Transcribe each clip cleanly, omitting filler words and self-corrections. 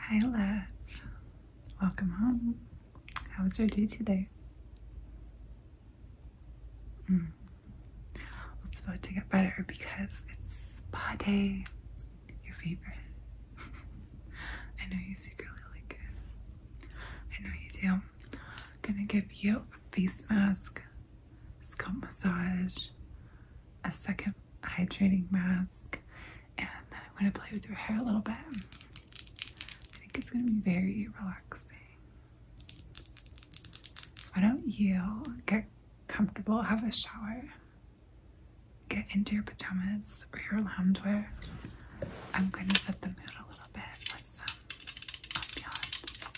Hi, love. Welcome home. How was your day today? Well, it's about to get better because it's spa day. Your favorite. I know you secretly like it. I know you do. I'm gonna give you a face mask, scalp massage, a second hydrating mask, and then I'm gonna play with your hair a little bit. I think it's gonna be very relaxing. So why don't you get comfortable, have a shower, get into your pajamas or your loungewear. I'm going to set the mood a little bit with some ambiance.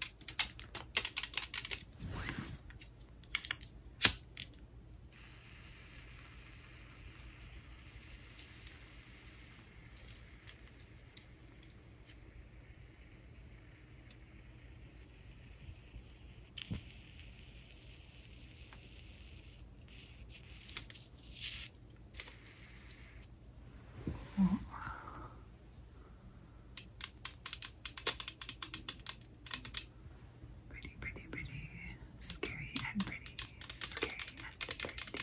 Pretty, pretty, pretty. Scary and pretty. Scary and pretty.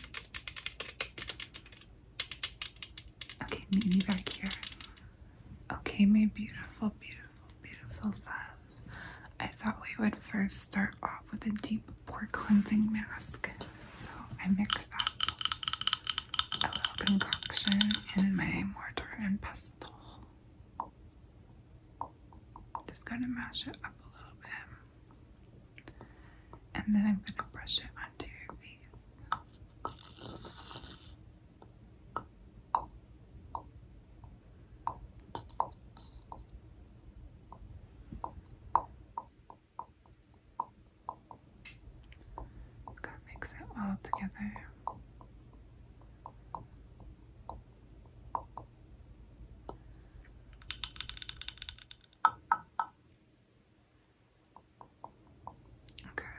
Okay, meet me back here. Okay, my beautiful, beautiful, beautiful love. I thought we would first start off with a deep pore cleansing mask. So I mixed up a little concoction in my mortar and pestle. Just gonna mash it up a little bit. And then I'm gonna brush it onto your face. Gotta mix it all together. Okay.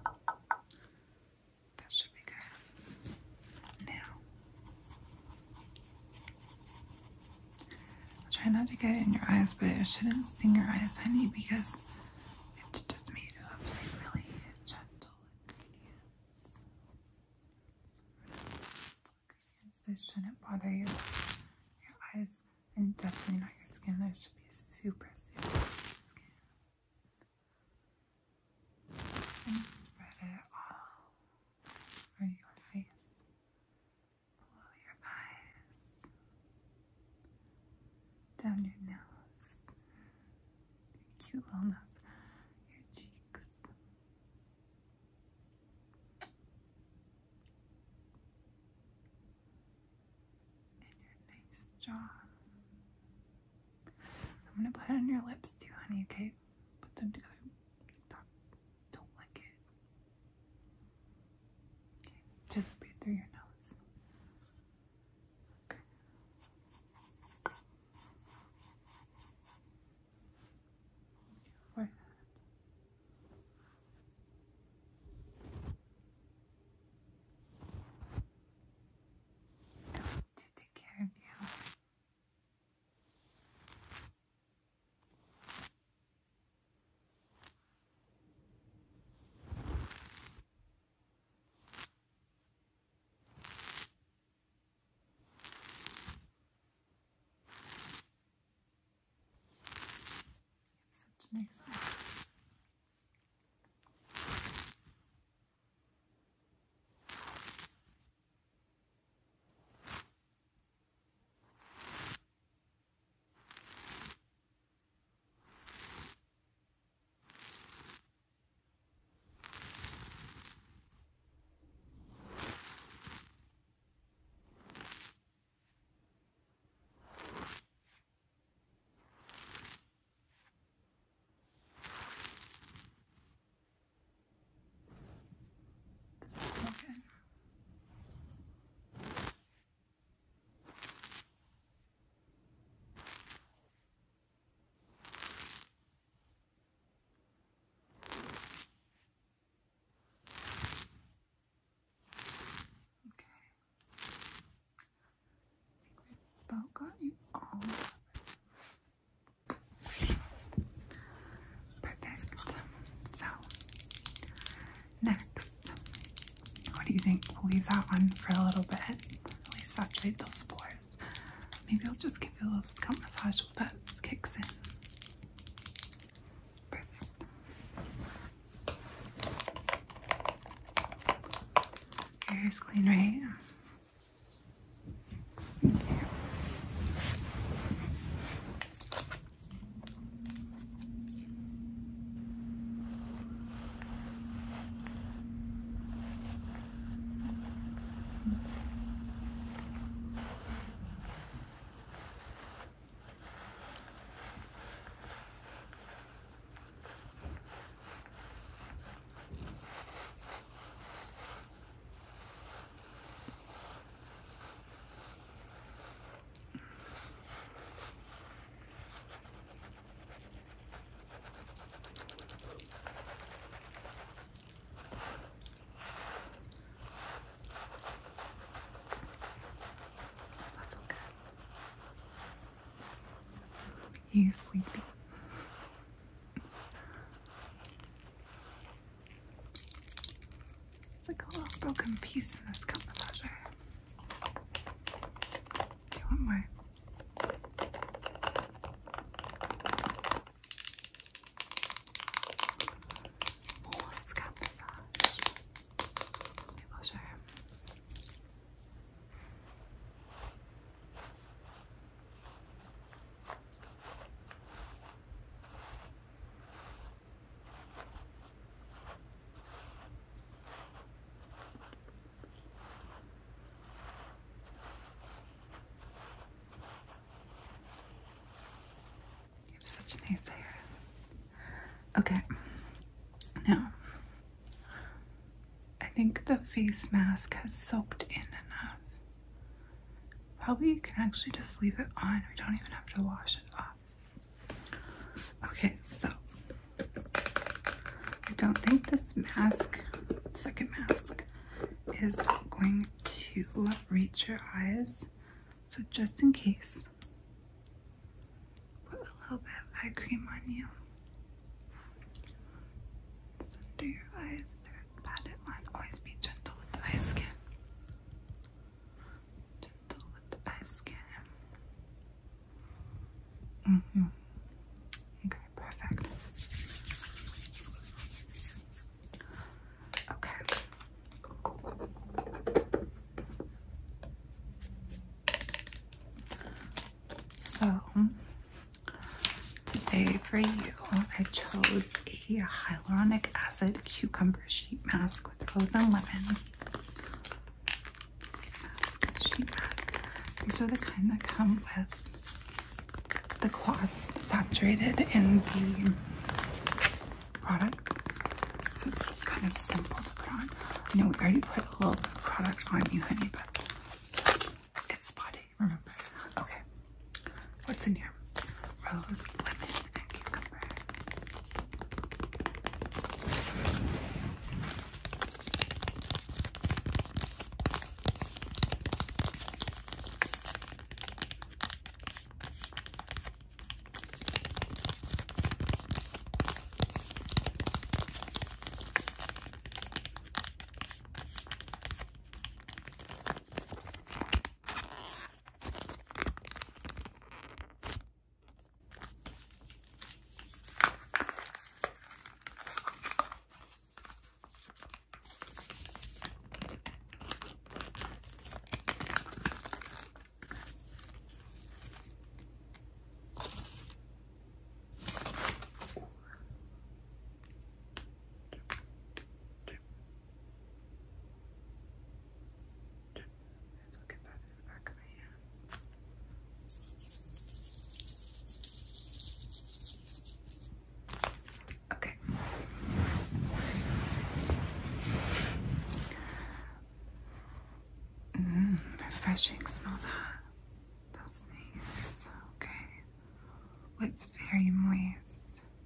That should be good. Now, I'll try not to get it in your eyes, but it shouldn't sting your eyes, honey, because it's just made of some really gentle ingredients. This shouldn't bother your eyes and definitely not your skin. It should be super, super skin. And spread it all over your face, below your eyes, down your nose, your cute little nose, your cheeks, and your nice jaw. I'm gonna put it on your lips too, honey, okay? Put them together. Stop. Don't lick it. Okay, just breathe through your nose. Okay. Forehead. To take care of you. Such a nice eye. Next, what do you think? We'll leave that on for a little bit. Really saturate those pores. Maybe I'll just give you a little scalp massage while that kicks in. Perfect. Your hair's clean, right? Okay. He's sleepy. It's like a little broken piece in this scalp massager. Do you want more? Oh, scalp massage. Maybe I'll show you. You have such nice hair. Okay. Now, I think the face mask has soaked in enough. Probably you can actually just leave it on. We don't even have to wash it off. Okay, so I don't think this mask, second mask, is going to reach your eyes. So just in case, put a little bit of eye cream on you. Just under your eyes there, pat it on. Always be gentle with the eye skin. Gentle with the eye skin. Okay, perfect. Okay. So, today for you, I chose a hyaluronic acid cucumber sheet mask with rose and lemon. Sheet mask. These are the kind that come with the cloth saturated in the product. So it's kind of simple to put on. I know we already put a little bit of product on you, honey, but it's spa day, remember? Okay. What's in here? Rose, lemon, and cucumber. Refreshing, smell that. That's nice. Okay. Well, it's very moist.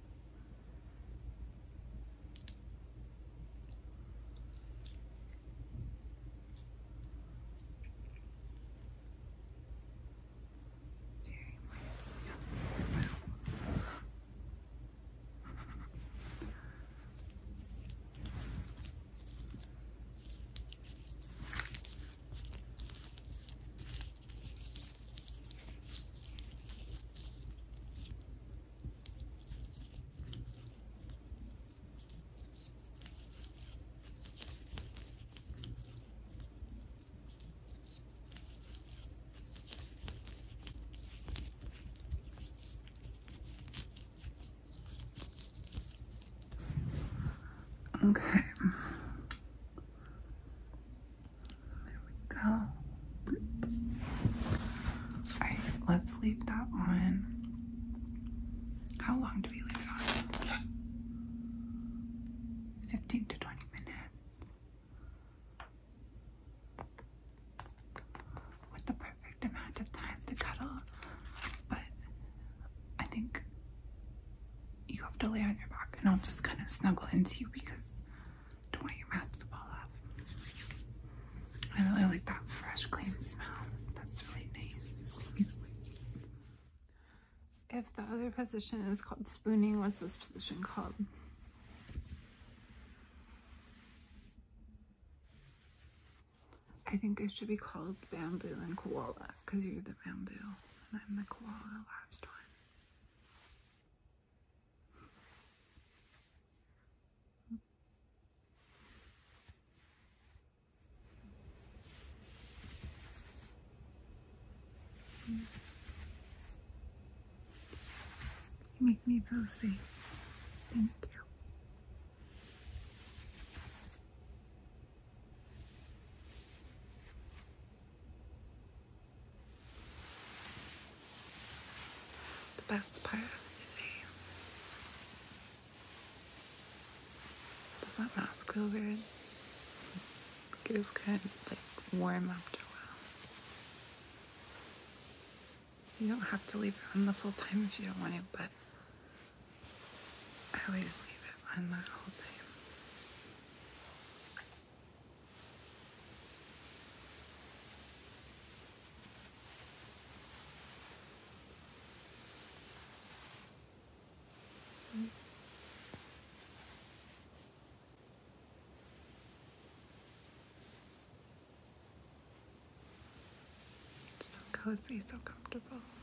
Very moist. Okay. There we go. Alright, let's leave that on. How long do we leave it on? 15 to 20 minutes. With the perfect amount of time to cuddle. But I think you have to lay on your back and I'll just kind of snuggle into you because I don't want your mask to fall off. I really like that fresh, clean smell. That's really nice. If the other position is called spooning, what's this position called? I think it should be called bamboo and koala because you're the bamboo and I'm the koala last one. You make me feel safe. Thank you. The best part of the day. Does that mask feel weird? It was kind of like warm after a while. You don't have to leave it on the full time if you don't want it, but I always leave it on that whole time. So cozy, so comfortable.